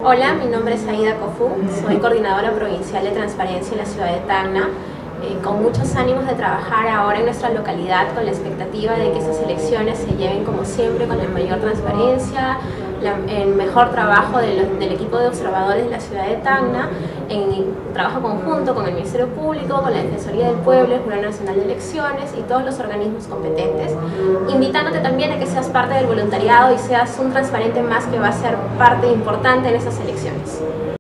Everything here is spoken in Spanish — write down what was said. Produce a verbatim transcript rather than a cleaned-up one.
Hola, mi nombre es Aida Cofú, soy coordinadora provincial de transparencia en la ciudad de Tacna, eh, con muchos ánimos de trabajar ahora en nuestra localidad con la expectativa de que estas elecciones se lleven como siempre con la mayor transparencia, la, el mejor trabajo de lo, del equipo de observadores de la ciudad de Tacna, en trabajo conjunto con el Ministerio Público, con la Defensoría del Pueblo, el Jurado Nacional de Elecciones y todos los organismos competentes, invitándote también a que seas parte del voluntariado y seas un transparente más que va a ser parte importante en estas elecciones.